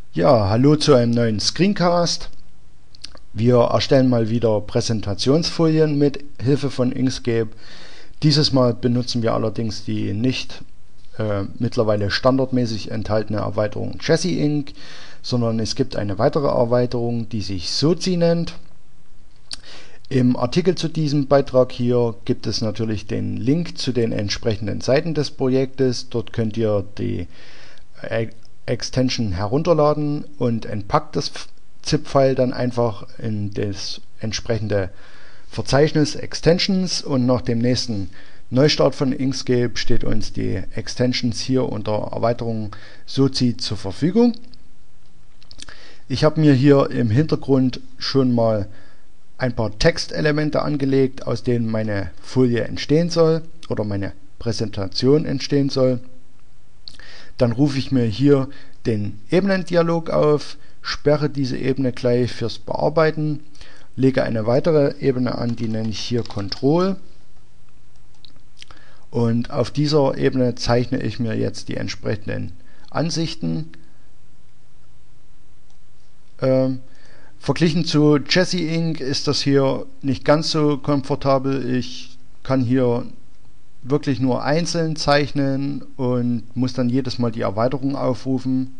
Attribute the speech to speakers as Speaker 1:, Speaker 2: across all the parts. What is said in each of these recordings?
Speaker 1: Ja, hallo zu einem neuen Screencast. Wir erstellen mal wieder Präsentationsfolien mit Hilfe von Inkscape. Dieses Mal benutzen wir allerdings die nicht mittlerweile standardmäßig enthaltene Erweiterung Jesse Ink, sondern es gibt eine weitere Erweiterung, die sich Sozi nennt. Im Artikel zu diesem Beitrag hier gibt es natürlich den Link zu den entsprechenden Seiten des Projektes. Dort könnt ihr die Extension herunterladen und entpackt das ZIP-File dann einfach in das entsprechende Verzeichnis Extensions, und nach dem nächsten Neustart von Inkscape steht uns die Extensions hier unter Erweiterung Sozi zur Verfügung. Ich habe mir hier im Hintergrund schon mal ein paar Textelemente angelegt, aus denen meine Folie entstehen soll oder meine Präsentation entstehen soll. Dann rufe ich mir hier den Ebenendialog auf, sperre diese Ebene gleich fürs Bearbeiten, lege eine weitere Ebene an, die nenne ich hier Control, und auf dieser Ebene zeichne ich mir jetzt die entsprechenden Ansichten. Verglichen zu Jesse Ink ist das hier nicht ganz so komfortabel. Ich kann hier wirklich nur einzeln zeichnen und muss dann jedes Mal die Erweiterung aufrufen.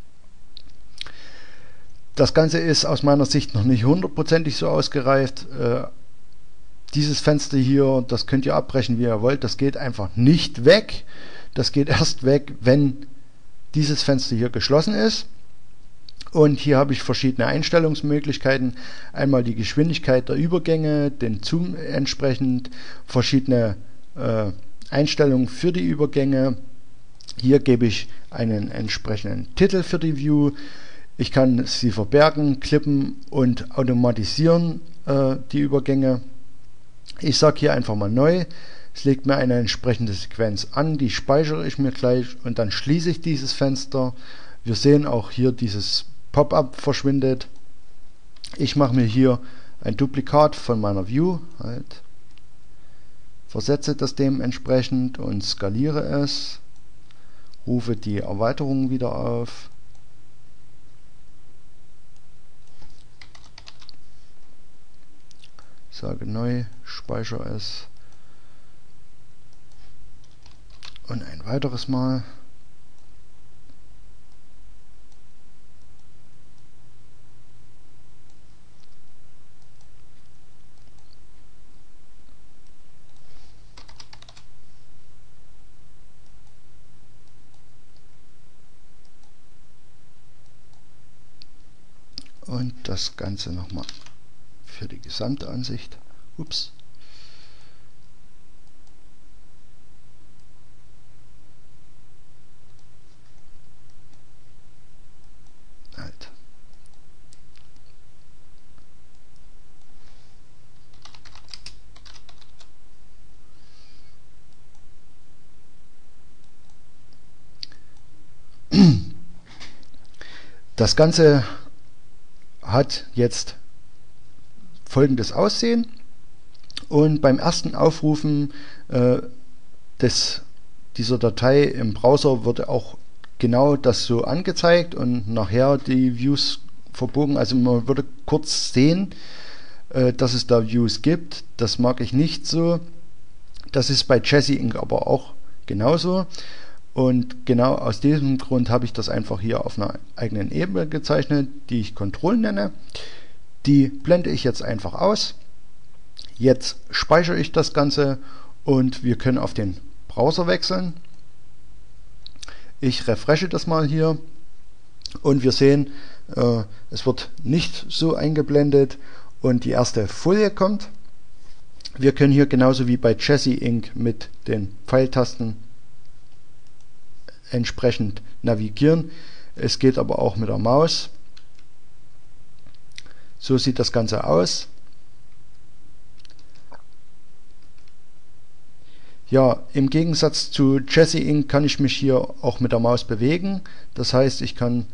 Speaker 1: Das Ganze ist aus meiner Sicht noch nicht hundertprozentig so ausgereift. Dieses Fenster hier, das könnt ihr abbrechen, wie ihr wollt. Das geht einfach nicht weg. Das geht erst weg, wenn dieses Fenster hier geschlossen ist. Und hier habe ich verschiedene Einstellungsmöglichkeiten. Einmal die Geschwindigkeit der Übergänge, den Zoom entsprechend, verschiedene Einstellungen für die Übergänge. Hier gebe ich einen entsprechenden Titel für die View. Ich kann sie verbergen, klippen und automatisieren, die Übergänge. Ich sage hier einfach mal neu. Es legt mir eine entsprechende Sequenz an, die speichere ich mir gleich und dann schließe ich dieses Fenster. Wir sehen auch hier, dieses Pop-up verschwindet. Ich mache mir hier ein Duplikat von meiner View, versetze das dementsprechend und skaliere es, rufe die Erweiterung wieder auf, sage neu, speichere es und ein weiteres Mal. Und das Ganze nochmal für die gesamte Ansicht. Ups. Halt. Das Ganze hat jetzt folgendes Aussehen, und beim ersten Aufrufen dieser Datei im Browser wird auch genau das so angezeigt und nachher die Views verbogen. Also man würde kurz sehen, dass es da Views gibt. Das mag ich nicht so. Das ist bei Jesse Ink aber auch genauso. Und genau aus diesem Grund habe ich das einfach hier auf einer eigenen Ebene gezeichnet, die ich Control nenne. Die blende ich jetzt einfach aus. Jetzt speichere ich das Ganze und wir können auf den Browser wechseln. Ich refreshe das mal hier und wir sehen, es wird nicht so eingeblendet und die erste Folie kommt. Wir können hier genauso wie bei Jesse Ink mit den Pfeiltasten entsprechend navigieren. Es geht aber auch mit der Maus. So sieht das Ganze aus. Ja, im Gegensatz zu Jesse Ink kann ich mich hier auch mit der Maus bewegen. Das heißt, ich kann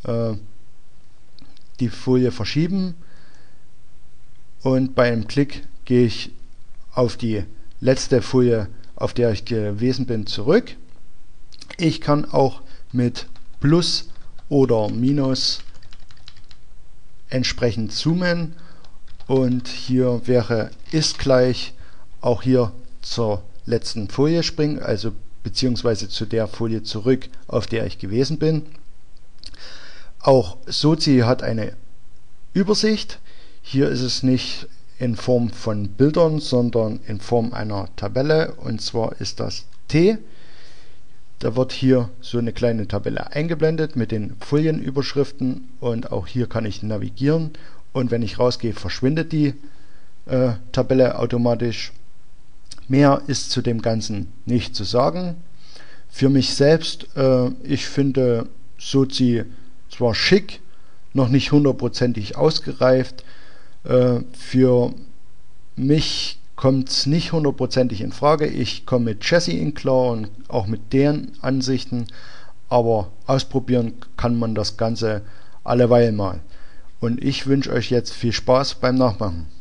Speaker 1: die Folie verschieben und bei einem Klick gehe ich auf die letzte Folie, auf der ich gewesen bin, zurück. Ich kann auch mit Plus oder Minus entsprechend zoomen, und hier wäre ist gleich auch hier zur letzten Folie springen, also beziehungsweise zu der Folie zurück, auf der ich gewesen bin. Auch Sozi hat eine Übersicht. Hier ist es nicht in Form von Bildern, sondern in Form einer Tabelle, und zwar ist das T. Da wird hier so eine kleine Tabelle eingeblendet mit den Folienüberschriften, und auch hier kann ich navigieren, und wenn ich rausgehe, verschwindet die Tabelle automatisch. Mehr ist zu dem Ganzen nicht zu sagen. Für mich selbst, ich finde Sozi zwar schick, noch nicht hundertprozentig ausgereift. Für mich kommt es nicht hundertprozentig in Frage. Ich komme mit Jesse in klar und auch mit deren Ansichten, aber ausprobieren kann man das Ganze alleweil mal. Und ich wünsche euch jetzt viel Spaß beim Nachmachen.